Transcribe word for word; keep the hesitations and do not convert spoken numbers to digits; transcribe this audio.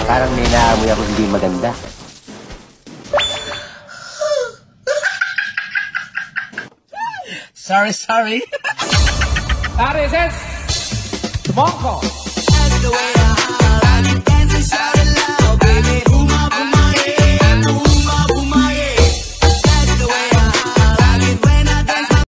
Parang may naamoy ako hindi maganda. Sorry, sorry. That is it. Monko.